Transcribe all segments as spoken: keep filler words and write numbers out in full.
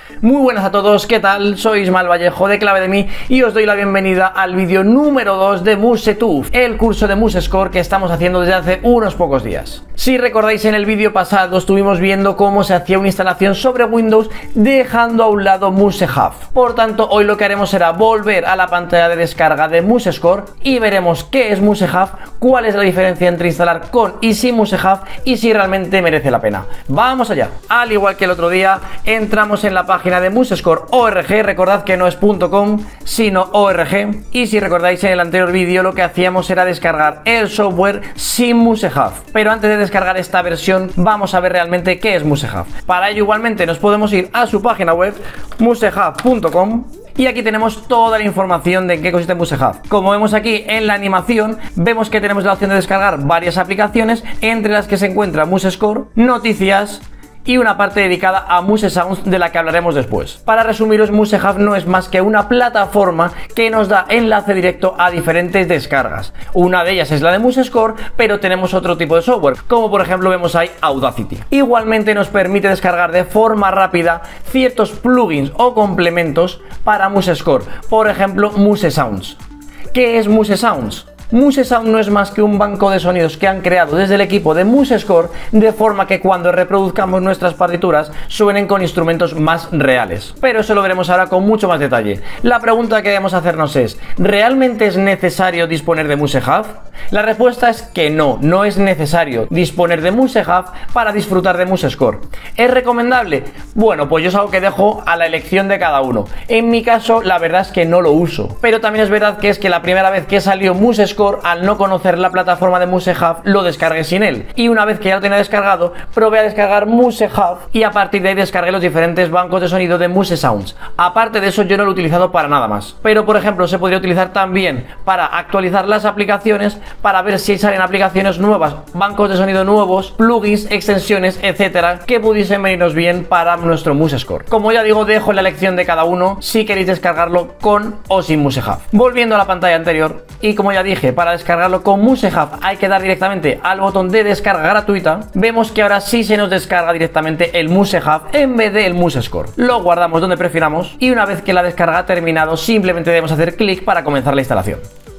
Muy buenas a todos, ¿qué tal? Soy Ismael Vallejo de Clave de Mí y os doy la bienvenida al vídeo número dos de MuseTooth, el curso de MuseScore que estamos haciendo desde hace unos pocos días. Si recordáis, en el vídeo pasado estuvimos viendo cómo se hacía una instalación sobre Windows dejando a un lado MuseHub. Por tanto, hoy lo que haremos será volver a la pantalla de descarga de MuseScore y veremos qué es MuseHub, cuál es la diferencia entre instalar con y sin MuseHub y si realmente merece la pena. ¡Vamos allá! Al igual que el otro día, entramos en la página de MuseScore punto org, recordad que no es .com sino .org, y si recordáis, en el anterior vídeo lo que hacíamos era descargar el software sin MuseHub. Pero antes de descargar esta versión vamos a ver realmente qué es MuseHub. Para ello igualmente nos podemos ir a su página web musehub punto com y aquí tenemos toda la información de en qué consiste MuseHub. Como vemos aquí en la animación, vemos que tenemos la opción de descargar varias aplicaciones, entre las que se encuentra MuseScore, Noticias y una parte dedicada a MuseSounds, de la que hablaremos después. Para resumiros, MuseHub no es más que una plataforma que nos da enlace directo a diferentes descargas. Una de ellas es la de MuseScore, pero tenemos otro tipo de software, como por ejemplo vemos ahí Audacity. Igualmente nos permite descargar de forma rápida ciertos plugins o complementos para MuseScore, por ejemplo MuseSounds. ¿Qué es MuseSounds? MuseSound no es más que un banco de sonidos que han creado desde el equipo de MuseScore, de forma que cuando reproduzcamos nuestras partituras suenen con instrumentos más reales. Pero eso lo veremos ahora con mucho más detalle. La pregunta que debemos hacernos es: ¿realmente es necesario disponer de MuseHub? La respuesta es que no, no es necesario disponer de MuseHub para disfrutar de MuseScore. ¿Es recomendable? Bueno, pues yo es algo que dejo a la elección de cada uno. En mi caso, la verdad es que no lo uso. Pero también es verdad que es que la primera vez que salió MuseScore, al no conocer la plataforma de MuseHub, lo descargué sin él, y una vez que ya lo tenía descargado, probé a descargar MuseHub y a partir de ahí descargué los diferentes bancos de sonido de MuseSounds. Aparte de eso, yo no lo he utilizado para nada más, pero por ejemplo se podría utilizar también para actualizar las aplicaciones, para ver si salen aplicaciones nuevas, bancos de sonido nuevos, plugins, extensiones, etcétera, que pudiesen venirnos bien para nuestro MuseScore. Como ya digo, dejo la elección de cada uno si queréis descargarlo con o sin MuseHub. Volviendo a la pantalla anterior, y como ya dije, para descargarlo con MuseHub hay que dar directamente al botón de descarga gratuita. Vemos que ahora sí se nos descarga directamente el MuseHub en vez del MuseScore. Lo guardamos donde prefiramos y una vez que la descarga ha terminado, simplemente debemos hacer clic para comenzar la instalación.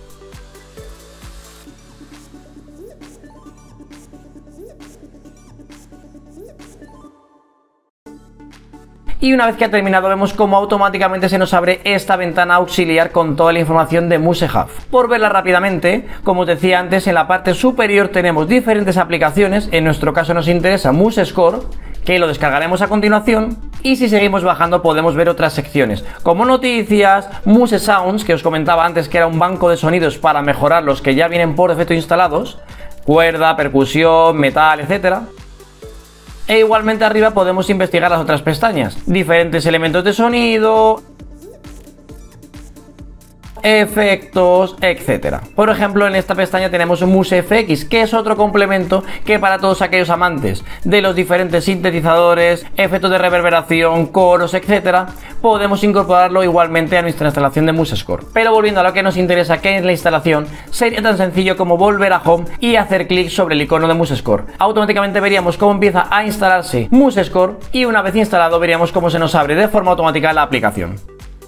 Y una vez que ha terminado, vemos cómo automáticamente se nos abre esta ventana auxiliar con toda la información de MuseHub. Por verla rápidamente, como os decía antes, en la parte superior tenemos diferentes aplicaciones. En nuestro caso nos interesa MuseScore, que lo descargaremos a continuación, y si seguimos bajando podemos ver otras secciones como Noticias, MuseSounds, que os comentaba antes que era un banco de sonidos para mejorar los que ya vienen por defecto instalados, cuerda, percusión, metal, etcétera. E igualmente arriba podemos investigar las otras pestañas, diferentes elementos de sonido, efectos, etcétera. Por ejemplo, en esta pestaña tenemos un MuseFX, que es otro complemento que para todos aquellos amantes de los diferentes sintetizadores, efectos de reverberación, coros, etcétera, podemos incorporarlo igualmente a nuestra instalación de MuseScore. Pero volviendo a lo que nos interesa, que es la instalación, sería tan sencillo como volver a Home y hacer clic sobre el icono de MuseScore. Automáticamente veríamos cómo empieza a instalarse MuseScore y una vez instalado veríamos cómo se nos abre de forma automática la aplicación.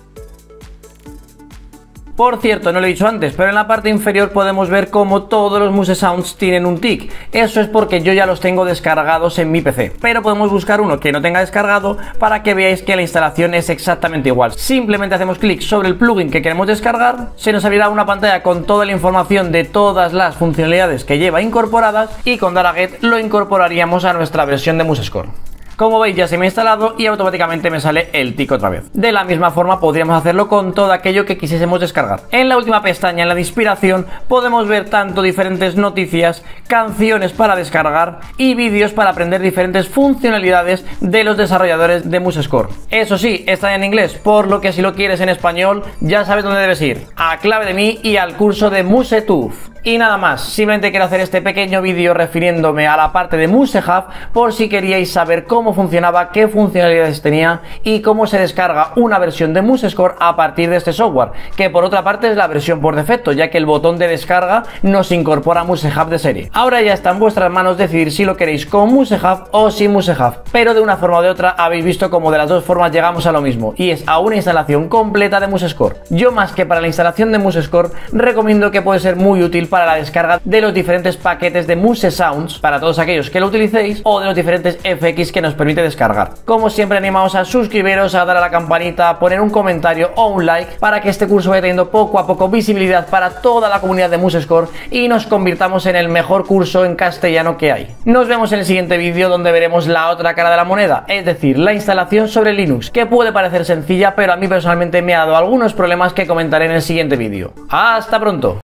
Por cierto, no lo he dicho antes, pero en la parte inferior podemos ver cómo todos los MuseSounds tienen un tic. Eso es porque yo ya los tengo descargados en mi P C, pero podemos buscar uno que no tenga descargado para que veáis que la instalación es exactamente igual. Simplemente hacemos clic sobre el plugin que queremos descargar, se nos abrirá una pantalla con toda la información de todas las funcionalidades que lleva incorporadas y con dar a Get lo incorporaríamos a nuestra versión de MuseScore. Como veis, ya se me ha instalado y automáticamente me sale el tic otra vez. De la misma forma podríamos hacerlo con todo aquello que quisiésemos descargar. En la última pestaña, en la de inspiración, podemos ver tanto diferentes noticias, canciones para descargar y vídeos para aprender diferentes funcionalidades de los desarrolladores de MuseScore. Eso sí, está en inglés, por lo que si lo quieres en español ya sabes dónde debes ir: a Clave de Mí y al curso de MuseTooth. Y nada más, simplemente quiero hacer este pequeño vídeo refiriéndome a la parte de MuseHub por si queríais saber cómo funcionaba, qué funcionalidades tenía y cómo se descarga una versión de MuseScore a partir de este software, que por otra parte es la versión por defecto, ya que el botón de descarga nos incorpora MuseHub de serie. Ahora ya está en vuestras manos decidir si lo queréis con MuseHub o sin MuseHub, pero de una forma o de otra habéis visto como de las dos formas llegamos a lo mismo, y es a una instalación completa de MuseScore. Yo, más que para la instalación de MuseScore, recomiendo que puede ser muy útil para la descarga de los diferentes paquetes de MuseSounds para todos aquellos que lo utilicéis, o de los diferentes F X que nos permite descargar. Como siempre, animaos a suscribiros, a dar a la campanita, a poner un comentario o un like para que este curso vaya teniendo poco a poco visibilidad para toda la comunidad de MuseScore y nos convirtamos en el mejor curso en castellano que hay. Nos vemos en el siguiente vídeo, donde veremos la otra cara de la moneda, es decir, la instalación sobre Linux, que puede parecer sencilla, pero a mí personalmente me ha dado algunos problemas que comentaré en el siguiente vídeo. ¡Hasta pronto!